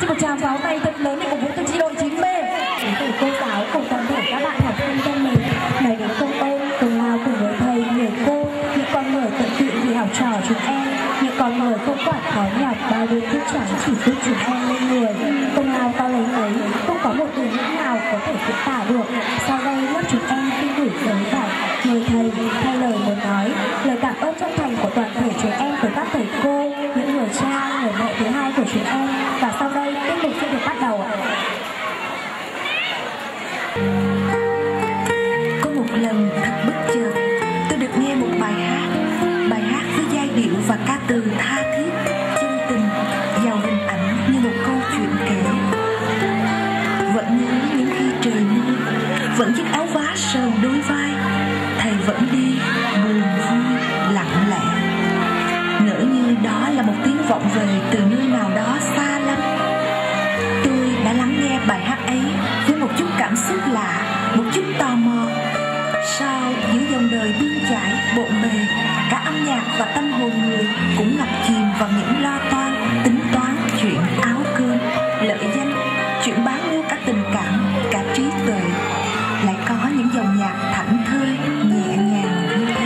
một tràng pháo tay thật lớn để cổ vũ cho chi đội 9B. Từ cô giáo cùng toàn thể các bạn học sinh thân mến, nói đến công ơn, công lao của người thầy, người cô, những con người tận tụy vì học trò chúng em, những con người không quản khó nhọc bao đêm thức trắng chỉ giúp chúng em lên người. Công lao to lớn ấy không có một từ ngữ nào có thể diễn tả được. Sau đây lớp chúng em xin gửi tới bài Người thầy thay lời muốn nói, lời cảm ơn chân thành của toàn thể chúng em tới các thầy cô, những người cha, người mẹ thứ hai của chúng em. Và sau đây tiết mục sẽ được bắt đầu ạ. Có một lần thật bất chợt, tôi được nghe một bài hát với giai điệu và ca từ tha thiết, chân tình, giàu hình ảnh như một câu chuyện kể. Vẫn nhớ những khi trời mưa, vẫn chiếc áo vá sờn đôi vai, thầy vẫn đi buồn vui lặng lẽ, ngỡ như đó là một tiếng vọng về từ nơi nào đó xa lắm. Tôi đã lắng nghe bài hát ấy với một chút cảm xúc lạ, một chút tò mò. Sao giữa dòng đời bươn chải bộn bề, cả âm nhạc và tâm hồn người cũng ngập chìm vào những lo toan, tính toán chuyện áo cơm, lợi danh, chuyện bán mua cả tình cảm, cả trí tuệ, lại có những dòng nhạc thảnh thơi, nhẹ nhàng như thế.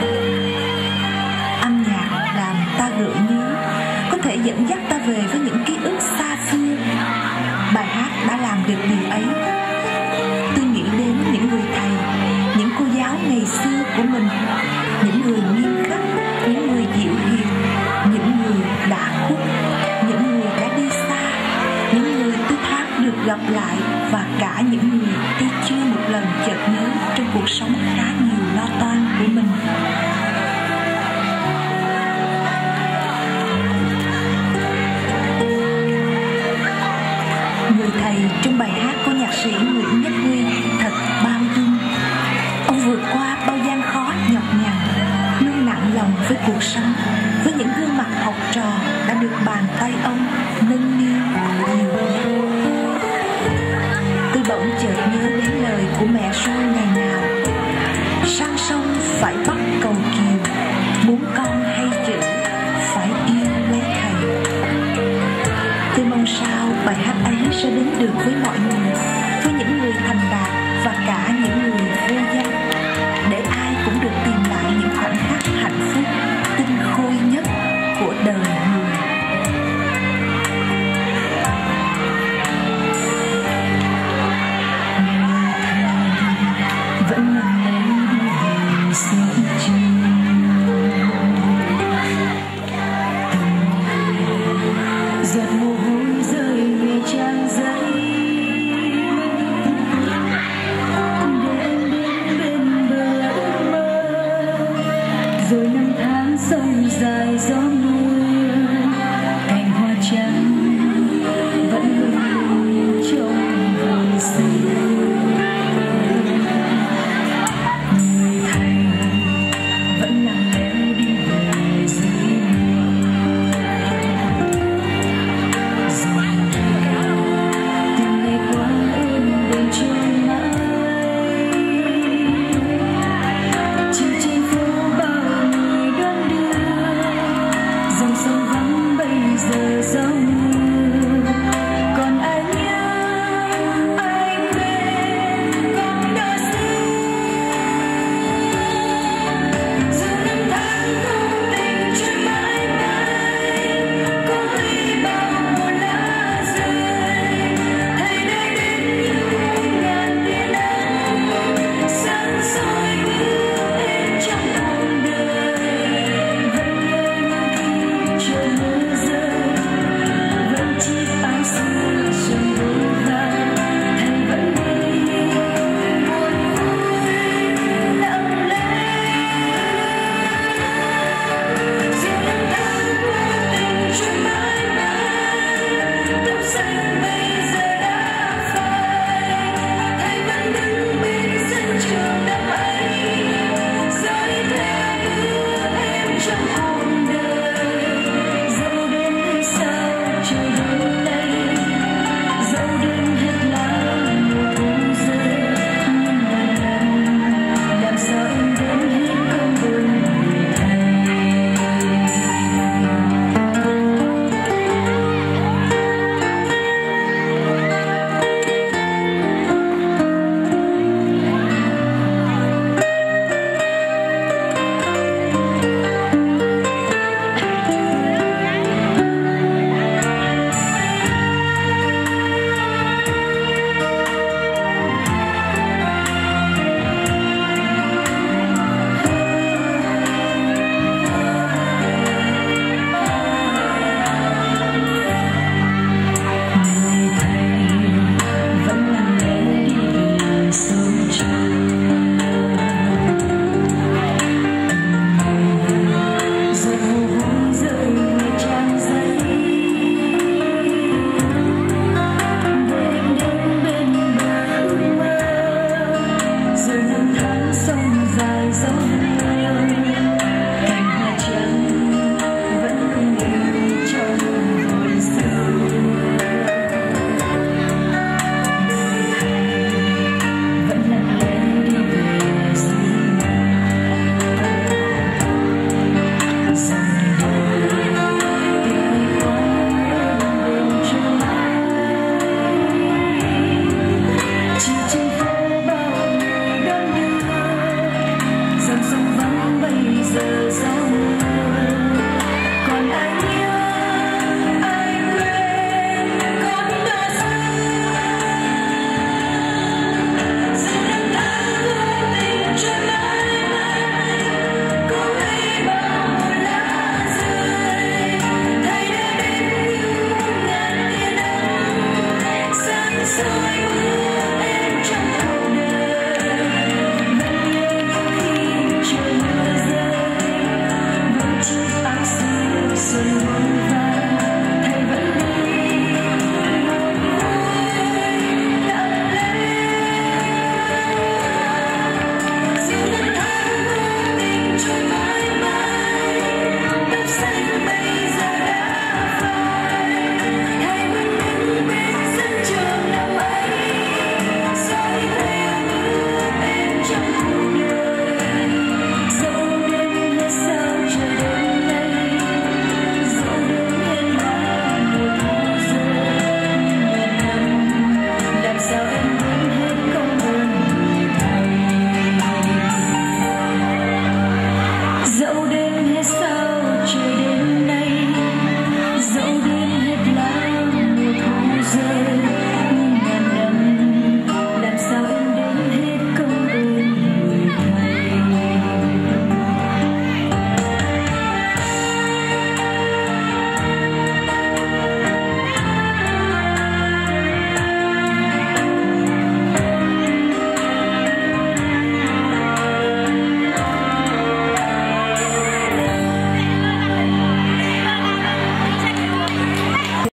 Âm nhạc làm ta gợi nhớ, có thể dẫn dắt ta về với những ký ức xa xưa. Bài hát đã làm được điều ấy. Tôi nghĩ đến những người thầy, những cô giáo ngày xưa của mình, những người nghiêm khắc, những người dịu hiền, những người đã khuất, những người đã đi xa, những người tôi thoáng được gặp lại, và cả những người tôi chưa một lần chợt nhớ trong cuộc sống khá nhiều lo toan của mình. Người thầy trong bài hát của nhạc sĩ Nguyễn Nhất Huy thật bao dung. Ông vượt qua bao gian khó nhọc nhằn, luôn nặng lòng với cuộc sống, với những gương mặt học trò đã được bàn tay ông nâng niu dìu dắt. Tôi bỗng chợt nhớ đến lời của mẹ Sôi ngày nào: sang sông phải bắt cầu kiều, muốn con hay chữ phải yêu lấy thầy. Tôi mong sao bài hát ấy sẽ đến được với mọi người.